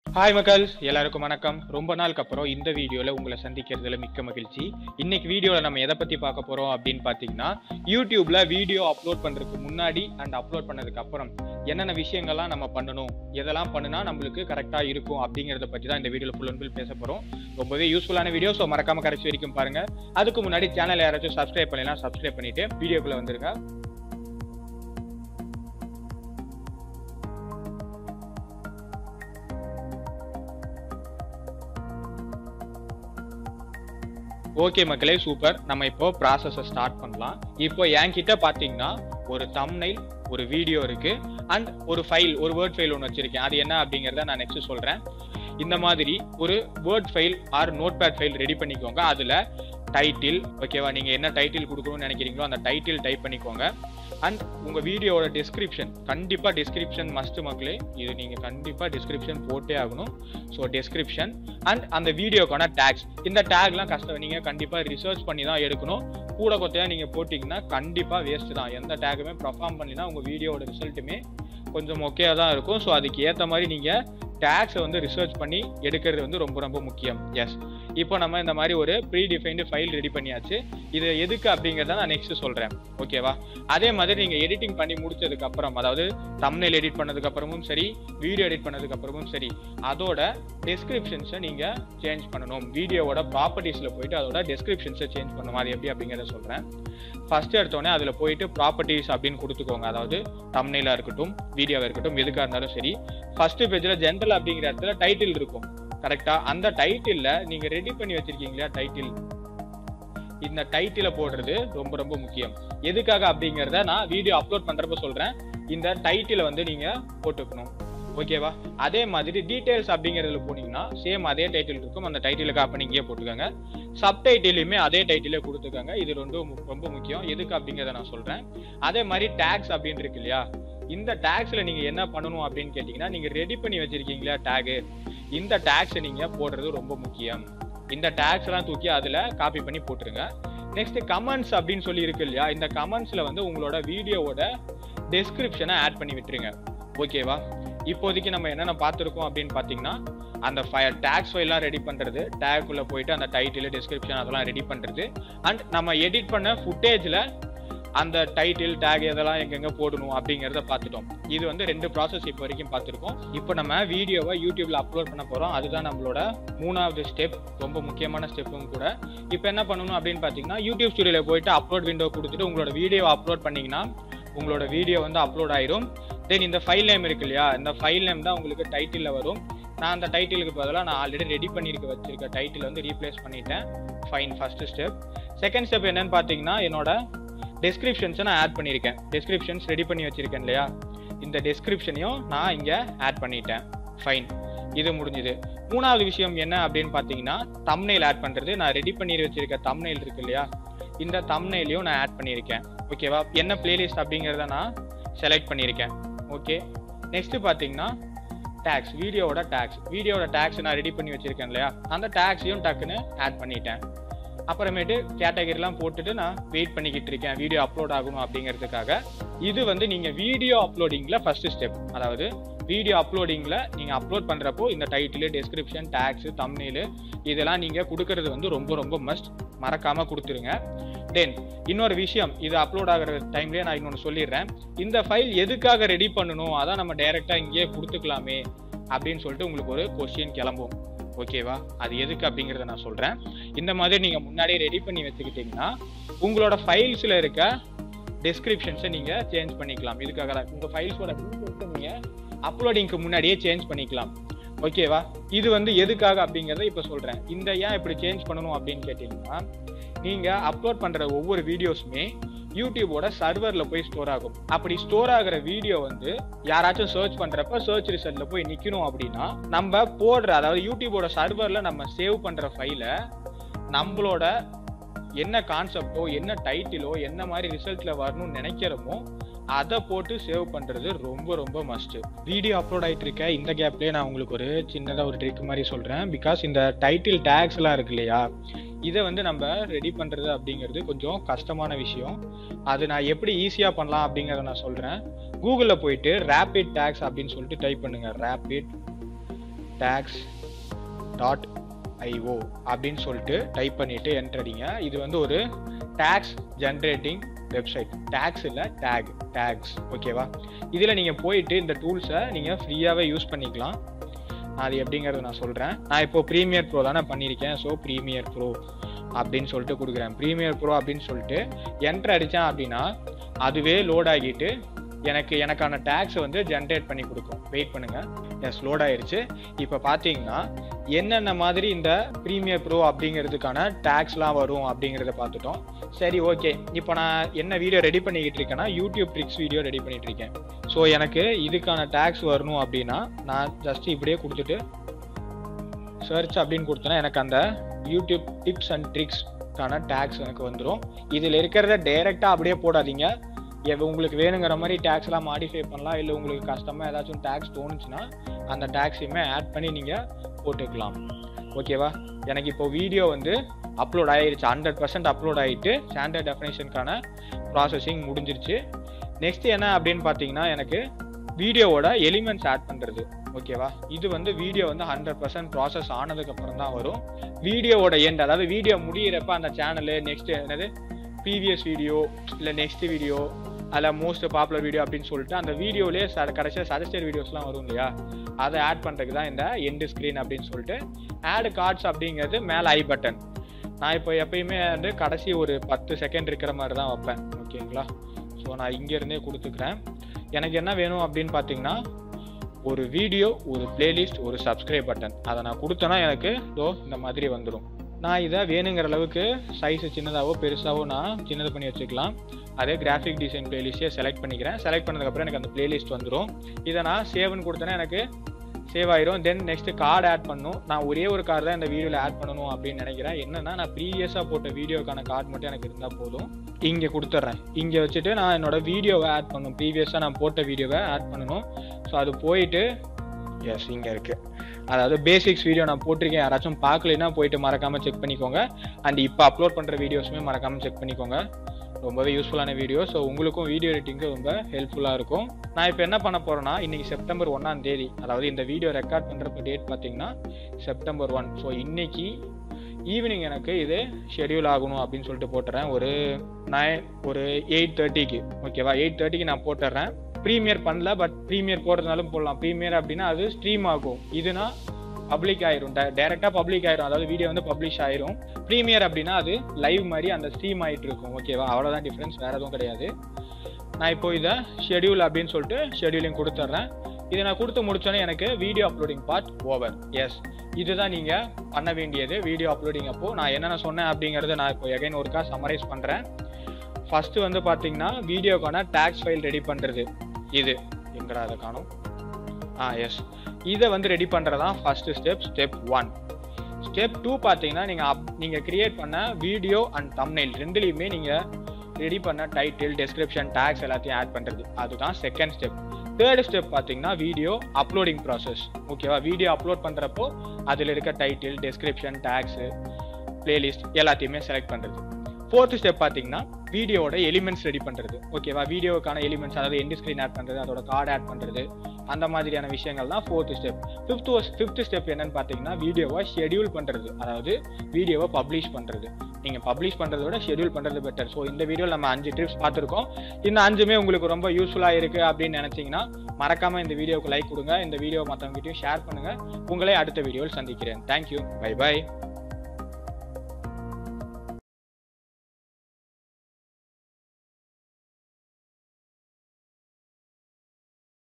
Hi மக்கள், எல்லாருக்கும் வணக்கம். ரொம்ப நாளுக்கு அப்புறம் இந்த வீடியோவில் உங்களை சந்திக்கிறதுல மிக்க மகிழ்ச்சி. இன்னைக்கு வீடியோவில் நம்ம எதை பற்றி பார்க்க போகிறோம் அப்படின்னு பார்த்தீங்கன்னா, யூடியூப்ல வீடியோ அப்லோட் பண்ணுறதுக்கு முன்னாடி அண்ட் அப்லோட் பண்ணதுக்கு அப்புறம் என்னென்ன விஷயங்கள்லாம் நம்ம பண்ணணும், எதெல்லாம் பண்ணுனா நம்மளுக்கு கரெக்டாக இருக்கும் அப்படிங்கிறத பற்றி தான் இந்த வீடியோவில் ஃபுல் அண்ட் ஃபுல் பேச போகிறோம். ரொம்பவே யூஸ்ஃபுல்லான வீடியோ, ஸோ மறக்காம கடைசி வரைக்கும் பாருங்க. அதுக்கு முன்னாடி சேனல் யாராச்சும் சப்ஸ்கிரைப் பண்ணலாம், சப்ஸ்கிரைப் பண்ணிட்டு வீடியோக்குள்ள வந்துருங்க. ஓகே மக்களே, சூப்பர். நம்ம இப்போ ப்ராசஸை ஸ்டார்ட் பண்ணலாம். இப்போ என்கிட்ட பார்த்தீங்கன்னா ஒரு தம்ப்நெயில், ஒரு வீடியோ இருக்கு அண்ட் ஒரு ஃபைல், ஒரு வேர்ட் ஃபைல் ஒன்று வச்சிருக்கேன். அது என்ன அப்படிங்கிறத நான் நெக்ஸ்ட் சொல்றேன். இந்த மாதிரி ஒரு word file or notepad file ready பண்ணிக்கோங்க. அதுல டைட்டில், ஓகேவா, நீங்க என்ன டைட்டில் கொடுக்கணும்னு நினைக்கிறீங்களோ அந்த டைட்டில் டைப் பண்ணிக்கோங்க. அண்ட் உங்க வீடியோவோட டிஸ்கிரிப்ஷன், கண்டிப்பா டிஸ்கிரிப்ஷன் மஸ்ட் மக்களே, இது நீங்க கண்டிப்பா டிஸ்கிரிப்ஷன் போட்டே ஆகணும். ஸோ டிஸ்கிரிப்ஷன் அண்ட் அந்த வீடியோக்கான டேக்ஸ், இந்த டேக்லாம் கஷ்டம், நீங்க கண்டிப்பா ரிசர்ச் பண்ணி தான் எடுக்கணும். கூட கொத்தையா நீங்க போட்டீங்கன்னா கண்டிப்பா வேஸ்ட் தான். எந்த டேக்குமே பர்ஃபார்ம் பண்ணினா உங்க வீடியோவோட ரிசல்ட்டுமே கொஞ்சம் மொக்கையா தான் இருக்கும். ஸோ அதுக்கு ஏற்ற மாதிரி நீங்க டேக்ஸை வந்து ரிசர்ச் பண்ணி எடுக்கிறது வந்து ரொம்ப ரொம்ப முக்கியம். எஸ், இப்போ நம்ம இந்த மாதிரி ஒரு ப்ரீ டிஃபைன்டு ஃபைல் ரெடி பண்ணியாச்சு. இது எதுக்கு அப்படிங்கிறத நான் நெக்ஸ்ட் சொல்றேன், ஓகேவா. அதே மாதிரி நீங்க எடிட்டிங் பண்ணி முடிச்சதுக்கு அப்புறம், அதாவது தம்ப்நெயில் எடிட் பண்ணதுக்கு அப்புறமும் சரி, வீடியோ எடிட் பண்ணதுக்கு அப்புறமும் சரி, அதோட டெஸ்கிரிப்ஷன்ஸை நீங்க சேஞ்ச் பண்ணணும். வீடியோவோட ப்ராப்பர்ட்டிஸ்ல போயிட்டு அதோட டெஸ்கிரிப்ஷன்ஸை சேஞ்ச் பண்ணணும். அது எப்படி அப்படிங்கிறத சொல்றேன். ஃபர்ஸ்ட் எடுத்தோடனே அதுல போயிட்டு ப்ராப்பர்ட்டிஸ் அப்படின்னு கொடுத்துக்கோங்க. அதாவது தம்ப்நெயிலா இருக்கட்டும், வீடியோவா இருக்கட்டும், எதுக்காக இருந்தாலும் சரி, ஃபர்ஸ்ட் பேஜ்ல ஜென்ரல் அப்படிங்கிற இடத்துல டைட்டில் இருக்கும். கரெக்டா அந்த டைட்டில்ல நீங்க ரெடி பண்ணி வச்சிருக்கீங்களா டைட்டில், இந்த டைட்டில போடுறது ரொம்ப ரொம்ப முக்கியம். எதுக்காக அப்படிங்கறத நான் வீடியோ அப்லோட் பண்றப்ப சொல்றேன். இந்த டைட்டில வந்து நீங்க போட்டுக்கணும், ஓகேவா. அதே மாதிரி டீடைல்ஸ் அப்படிங்கறதுல போனீங்கன்னா சேம் அதே டைட்டில் இருக்கும். அந்த டைட்டில காப்பி நீங்க போட்டுக்கோங்க. சப்டைட்டிலுமே அதே டைட்டிலே கொடுத்துக்கோங்க. இது ரொம்ப முக்கியம். எதுக்கு அப்படிங்கறத நான் சொல்றேன். அதே மாதிரி டேக்ஸ் அப்படின்னு இருக்கு இல்லையா, இந்த டேக்ஸ்ல நீங்க என்ன பண்ணணும் அப்படின்னு கேட்டீங்கன்னா, நீங்க ரெடி பண்ணி வச்சிருக்கீங்களா டேக், இந்த டேக்ஸ் நீங்க போடுறது ரொம்ப முக்கியம். இந்த டேக்ஸ் எல்லாம் தூக்கி அதுல காப்பி பண்ணி போட்டுருங்க. நெக்ஸ்ட் கமெண்ட்ஸ் அப்படின்னு சொல்லி இருக்கு இல்லையா, இந்த கமெண்ட்ஸ்ல வந்து உங்களோட வீடியோவோட டெஸ்கிரிப்ஷனை ஆட் பண்ணி விட்டுருங்க, ஓகேவா. இப்போதைக்கு நம்ம என்னென்ன பார்த்துருக்கோம் அப்படின்னு பார்த்தீங்கன்னா, அந்த டேக்ஸ் ஃபைல்லாம் ரெடி பண்றது, டேக்குள்ள போயிட்டு அந்த டைட்டில், டிஸ்கிரிப்ஷன் அதெல்லாம் ரெடி பண்றது, அண்ட் நம்ம எடிட் பண்ண ஃபுட்டேஜ்ல அந்த டைட்டில், டேக் இதெல்லாம் எங்கெங்க போடணும் அப்படிங்கிறத பார்த்துட்டோம். இது வந்து 2 ப்ராசஸ் இப்போ வரைக்கும் பார்த்துருக்கோம். இப்போ நம்ம வீடியோவை யூடியூப்ல அப்லோட் பண்ண போறோம். அதுதான் நம்மளோட 3வது ஸ்டெப், ரொம்ப முக்கியமான ஸ்டெப்பும் கூட. இப்போ என்ன பண்ணணும் அப்படின்னு பார்த்தீங்கன்னா, யூடியூப் ஸ்டுடியோல போயிட்டு அப்லோட் விண்டோ கொடுத்துட்டு உங்களோட வீடியோவை அப்லோட் பண்ணீங்கன்னா உங்களோட வீடியோ வந்து அப்லோட் ஆயிரும். தென் இந்த ஃபைல் நேம் இருக்கு இல்லையா, இந்த ஃபைல் நேம் தான் உங்களுக்கு டைட்டில்ல வரும். நான் அந்த டைட்டிலுக்கு பதிலாக நான் ஆல்ரெடி ரெடி பண்ணியிருக்க வச்சிருக்க டைட்டில் வந்து ரீப்ளேஸ் பண்ணிட்டேன். Fine, first step. Second step என்னன்னு பார்த்தீங்கன்னா, என்னோட டெஸ்கிரிப்ஷன்ஸை நான் ஆட் பண்ணியிருக்கேன். டெஸ்கிரிப்ஷன்ஸ் ரெடி பண்ணி வச்சிருக்கேன் இல்லையா, இந்த டெஸ்கிரிப்ஷனையும் நான் இங்கே ஆட் பண்ணிட்டேன். ஃபைன், இது முடிஞ்சுது. 3வது விஷயம் என்ன அப்படின்னு பார்த்தீங்கன்னா, தம்ப்நெயில் ஆட் பண்ணுறது. நான் ரெடி பண்ணி வச்சிருக்க தம்ப்நெயில் இருக்கு இல்லையா, இந்த தம்ப்நெயிலையும் நான் ஆட் பண்ணியிருக்கேன், ஓகேவா. என்ன பிளேலிஸ்ட் அப்படிங்கிறத நான் செலக்ட் பண்ணியிருக்கேன், ஓகே. நெக்ஸ்ட் பார்த்தீங்கன்னா டேக்ஸ், வீடியோவோட டேக்ஸ் நான் ரெடி பண்ணி வச்சிருக்கேன் இல்லையா, அந்த டேக்ஸையும் டக்குன்னு ஆட் பண்ணிட்டேன். அப்புறமேட்டு கேட்டகரிலாம் போட்டுட்டு நான் வெயிட் பண்ணிக்கிட்டு இருக்கேன் வீடியோ அப்லோட் ஆகணும் அப்படிங்கிறதுக்காக. இது வந்து நீங்க வீடியோ அப்லோடிங்ல ஃபர்ஸ்ட் ஸ்டெப். அதாவது வீடியோ அப்லோடிங்ல நீங்க அப்லோட் பண்றப்போ இந்த டைட்டில், டெஸ்கிரிப்ஷன், டேக்ஸ், தம்ப்நெயில் இதெல்லாம் நீங்க கொடுக்கறது வந்து ரொம்ப ரொம்ப மஸ்ட், மறக்காம கொடுத்துருங்க. தென் இன்னொரு விஷயம், இது அப்லோட் ஆகிற டைம்லயே நான் இன்னொன்று சொல்லிடுறேன். இந்த ஃபைல் எதுக்காக ரெடி பண்ணணும், அதான் நம்ம டைரக்டா இங்கேயே கொடுத்துக்கலாமே அப்படின்னு சொல்லிட்டு உங்களுக்கு ஒரு கொஸ்டின் கிளம்பும், ஓகேவா. அது எதுக்கு அப்படிங்கிறத நான் சொல்றேன். இந்த மாதிரி நீங்க முன்னாடியே ரெடி பண்ணி வச்சுக்கிட்டீங்கன்னா உங்களோட ஃபைல்ஸ்ல இருக்க டெஸ்கிரிப்ஷன்ஸை நீங்க சேஞ்ச் பண்ணிக்கலாம். இதுக்காக உங்க ஃபைல்ஸோட டீடைல்ஸை நீங்க அப்லோடிங்க்கு முன்னாடியே சேஞ்ச் பண்ணிக்கலாம், ஓகேவா. இது வந்து எதுக்காக அப்படிங்கிறத இப்ப சொல்றேன். இந்த ஏன் இப்படி சேஞ்ச் பண்ணணும் அப்படின்னு கேட்டீங்கன்னா, நீங்க அப்லோட் பண்ற ஒவ்வொரு வீடியோஸுமே யூடியூபோட சர்வர்ல போய் ஸ்டோர் ஆகும். அப்படி ஸ்டோர் ஆகிற வீடியோ வந்து யாராச்சும் சர்ச் பண்றப்ப சர்ச் ரிசல்ட்ல போய் நிக்கணும் அப்படின்னா, நம்ம போடுற, அதாவது யூடியூபோட சர்வர்ல நம்ம சேவ் பண்ற ஃபைல நம்மளோட என்ன கான்செப்டோ, என்ன டைட்டிலோ, என்ன மாதிரி ரிசல்ட்ல வரணும்னு நினைக்கிறோமோ அதை போட்டு சேவ் பண்றது ரொம்ப ரொம்ப மஸ்ட். வீடியோ அப்லோட் ஆயிட்டு இருக்க இந்த கேப்லயே நான் உங்களுக்கு ஒரு சின்னதா ஒரு ட்ரிக் மாதிரி சொல்றேன். பிகாஸ் இந்த டைட்டில் டேக்ஸ் எல்லாம் இருக்கு இல்லையா, இதை வந்து நம்ம ரெடி பண்றது அப்படிங்கிறது கொஞ்சம் கஷ்டமான விஷயம். அது நான் எப்படி ஈஸியா பண்ணலாம் அப்படிங்கறத நான் சொல்றேன். கூகுள்ல போயிட்டு ரேபிட் டேக்ஸ் அப்படின்னு சொல்லிட்டு டைப் பண்ணுங்க. ரேபிட் tags.io அப்படின்னு சொல்லிட்டு டைப் பண்ணிட்டு என்டர் அடிங்க. இது வந்து ஒரு டேக்ஸ் ஜென்ரேட்டிங் வெப்சைட். டேக்ஸ் இல்லை டேக்ஸ். ஓகேவா? இதில் நீங்கள் போயிட்டு இந்த டூல்ஸை நீங்கள் ஃப்ரீயாகவே யூஸ் பண்ணிக்கலாம். அது எப்படிங்கிறது நான் சொல்கிறேன். நான் இப்போ ப்ரீமியர் ப்ரோ தானே பண்ணியிருக்கேன். ஸோ ப்ரீமியர் ப்ரோ அப்படின்னு சொல்லிட்டு கொடுக்குறேன். ப்ரீமியர் ப்ரோ அப்படின்னு சொல்லிட்டு என்டர் அடித்தேன் அப்படின்னா அதுவே லோட் ஆகிட்டு எனக்கான டேக்ஸை வந்து ஜென்ரேட் பண்ணி கொடுக்கும். வெயிட் பண்ணுங்கள். எஸ், லோட் ஆயிடுச்சு. இப்போ பார்த்தீங்கன்னா என்னென்ன மாதிரி இந்த ப்ரீமியர் ப்ரோ அப்படிங்கிறதுக்கான டேக்ஸ்லாம் வரும் அப்படிங்கிறத பார்த்துட்டோம். சரி, ஓகே. இப்போ நான் என்ன வீடியோ ரெடி பண்ணிக்கிட்டு இருக்கேன்னா யூடியூப் ட்ரிக்ஸ் வீடியோ ரெடி பண்ணிட்டு இருக்கேன். ஸோ எனக்கு இதுக்கான டேக்ஸ் வரணும் அப்படின்னா நான் ஜஸ்ட் இப்படியே கொடுத்துட்டு சர்ச் அப்படின்னு கொடுத்தேன்னா எனக்கு அந்த யூடியூப் டிப்ஸ் அண்ட் ட்ரிக்ஸ்க்கான டேக்ஸ் எனக்கு வந்துடும். இதில் இருக்கிறத டைரெக்டாக அப்படியே போடாதீங்க. உங்களுக்கு வேணுங்கிற மாதிரி டேக்ஸ்லாம் மாடிஃபை பண்ணலாம். இல்லை உங்களுக்கு கஷ்டமாக ஏதாச்சும் டேக்ஸ் தோணுச்சுன்னா அந்த டேக்ஸையுமே ஆட் பண்ணி நீங்கள் போட்டுக்கலாம். ஓகேவா? எனக்கு இப்போ வீடியோ வந்து அப்லோட் ஆகிடுச்சு. 100% அப்லோட் ஆகிட்டு ஸ்டாண்டர்ட் டெஃபினேஷனுக்கான ப்ராசஸிங் முடிஞ்சிருச்சு. நெக்ஸ்ட் என்ன அப்படின்னு பார்த்தீங்கன்னா எனக்கு வீடியோவோட எலிமெண்ட்ஸ் ஆட் பண்ணுறது. ஓகேவா? இது வந்து வீடியோ வந்து 100% ப்ராசஸ் ஆனதுக்கப்புறம் தான் வரும். வீடியோவோட எண்ட், அதாவது வீடியோ முடியிறப்ப அந்த சேனலு நெக்ஸ்ட் என்னது ப்ரீவியஸ் வீடியோ இல்லை நெக்ஸ்ட் வீடியோ அதில் மோஸ்ட் பாப்புலர் வீடியோ அப்படின்னு சொல்லிட்டு அந்த வீடியோலேயே கடைசியாக சஜஸ்டட் வீடியோஸ்லாம் வரும் இல்லையா, அதை ஆட் பண்ணுறதுக்கு தான் இந்த எண்டு ஸ்க்ரீன் அப்படின்னு சொல்லிட்டு. ஆட் கார்ட்ஸ் அப்படிங்கிறது மேலே ஐ பட்டன். நான் இப்போ எப்பயுமே வந்து கடைசி ஒரு 10 செகண்ட் இருக்கிற மாதிரி தான் வைப்பேன். ஓகேங்களா? ஸோ நான் இங்கேருந்தே கொடுத்துக்கிறேன். எனக்கு என்ன வேணும் அப்படின்னு பார்த்தீங்கன்னா ஒரு வீடியோ, ஒரு பிளேலிஸ்ட், ஒரு சப்ஸ்கிரைப் பட்டன். அதை நான் கொடுத்தேன்னா எனக்கு இந்த மாதிரி வந்துடும். நான் இதை வேணுங்கிற அளவுக்கு சைஸு சின்னதாகவோ பெருசாகவோ நான் சின்னது பண்ணி வச்சுக்கலாம். அதே கிராஃபிக் டிசைன் பிளேலிஸ்ட்டே செலக்ட் பண்ணிக்கிறேன். செலக்ட் பண்ணதுக்கப்புறம் எனக்கு அந்த பிளேலிஸ்ட் வந்துடும். இதை நான் சேவ்னு கொடுத்தேன்னா எனக்கு சேவ் ஆயிரும். தென் நெக்ஸ்ட் கார்டு ஆட் பண்ணணும். நான் ஒரே ஒரு கார்டு தான் இந்த வீடியோவில் ஆட் பண்ணணும் அப்படின்னு நினைக்கிறேன். என்னன்னா நான் ப்ரீவியஸாக போட்ட வீடியோக்கான கார்டு மட்டும் எனக்கு இருந்தால் போதும். இங்கே கொடுத்துட்றேன். இங்கே வச்சுட்டு நான் என்னோட வீடியோவை ஆட் பண்ணணும். ப்ரீவியஸாக நான் போட்ட வீடியோவை ஆட் பண்ணணும். ஸோ அது போயிட்டு எஸ் இங்கே இருக்குது. அதாவது பேசிக்ஸ் வீடியோ நான் போட்டிருக்கேன். யாராச்சும் பார்க்கலைன்னா போயிட்டு மறக்காமல் செக் பண்ணிக்கோங்க. அண்ட் இப்போ அப்லோட் பண்ணுற வீடியோஸுமே மறக்காமல் செக் பண்ணிக்கோங்க. ரொம்பவே யூஸ்ஃபுல்லான வீடியோ. ஸோ உங்களுக்கும் வீடியோ எடிட்டிங்கு ரொம்ப ஹெல்ப்ஃபுல்லாக இருக்கும். நான் இப்போ என்ன பண்ண போகிறேன்னா இன்றைக்கி செப்டம்பர் 1ஆம் தேதி, அதாவது இந்த வீடியோ ரெக்கார்ட் பண்ணுறப்ப டேட் பார்த்தீங்கன்னா செப்டம்பர் 1. ஸோ இன்னைக்கு ஈவினிங் எனக்கு இது ஷெடியூல் ஆகணும் அப்படின்னு சொல்லிட்டு போட்டுறேன். ஒரு 8:30க்கு. ஓகேவா? 8:30க்கு நான் போட்டுடுறேன். ப்ரீமியர் பண்ணல, பட் ப்ரீமியர் போடுறதுனாலும் போடலாம். ப்ரீமியர் அப்படின்னா அது ஸ்ட்ரீம் ஆகும். இதுனா பப்ளிக் ஆயிரும், டைரெக்டாக பப்ளிக் ஆயிரும். அதாவது வீடியோ வந்து பப்ளிஷ் ஆயிரும். ப்ரீமியர் அப்படின்னா அது லைவ் மாதிரி அந்த ஸ்ட்ரீம் ஆகிட்டு இருக்கும். ஓகேவா? அவ்வளோதான் டிஃப்ரென்ஸ், வேறு எதுவும் கிடையாது. நான் இப்போ இதை ஷெடியூல் அப்படின்னு சொல்லிட்டு ஷெடியூலிங் கொடுத்துட்றேன். இதை நான் கொடுத்து முடிச்சோன்னே எனக்கு video uploading part over. Yes, இதுதான் நீங்கள் பண்ண வேண்டியது வீடியோ அப்லோடிங். அப்போது நான் என்னென்ன சொன்னேன் அப்படிங்கிறத நான் இப்போ எகைன் ஒருக்கா சம்மரைஸ் பண்ணுறேன். ஃபஸ்ட்டு வந்து பார்த்தீங்கன்னா வீடியோக்கான டேக்ஸ் ஃபைல் ரெடி பண்ணுறது. இது எங்கடா அதை காணும்? எஸ், இதை வந்து ரெடி பண்ணுறதான் ஃபர்ஸ்ட் ஸ்டெப். ஸ்டெப் 1. ஸ்டெப் 2 பார்த்தீங்கன்னா நீங்கள் கிரியேட் பண்ண வீடியோ அண்ட் தம்ப்நெயில் ரெண்டுலேயுமே நீங்கள் ரெடி பண்ண டைட்டில், டெஸ்கிரிப்ஷன், டேக்ஸ் எல்லாத்தையும் ஆட் பண்ணுறது. அதுதான் செகண்ட் ஸ்டெப். தேர்ட் ஸ்டெப் பார்த்தீங்கன்னா வீடியோ அப்லோடிங் ப்ராசஸ். ஓகேவா? வீடியோ அப்லோட் பண்ணுறப்போ அதில் இருக்க டைட்டில், டெஸ்கிரிப்ஷன், டேக்ஸு, பிளேலிஸ்ட் எல்லாத்தையுமே செலக்ட் பண்ணுறது. ஃபோர்த் ஸ்டெப் பார்த்தீங்கன்னா வீடியோட எலிமெண்ட்ஸ் ரெடி பண்ணுறது. ஓகேவா? வீடியோக்கான எலிமெண்ட்ஸ், அதாவது எண்ட் ஸ்க்ரீன் ஆட் பண்ணுறது, அதோட கார்டு ஆட் பண்ணுறது, அந்த மாதிரியான விஷயங்கள் தான் ஃபோர்த் ஸ்டெப். ஃபிஃப்த் ஸ்டெப் என்னன்னு பார்த்தீங்கன்னா வீடியோவை ஷெடியூல் பண்ணுறது. அதாவது வீடியோவை பப்ளிஷ் பண்ணுறது. நீங்கள் பப்ளிஷ் பண்ணுறத விட ஷெடியூல் பண்ணுறது பெட்டர். ஸோ இந்த வீடியோவில் நம்ம 5 டிப்ஸ் பார்த்துருக்கோம். இந்த 5மே உங்களுக்கு ரொம்ப யூஸ்ஃபுல்லாக இருக்குது அப்படின்னு நினச்சிங்கன்னா மறக்காமல் இந்த வீடியோவுக்கு லைக் கொடுங்க. இந்த வீடியோ மற்றவங்ககிட்டயும் ஷேர் பண்ணுங்கள். உங்களே அடுத்த வீடியோவில் சந்திக்கிறேன். தேங்க்யூ. பை.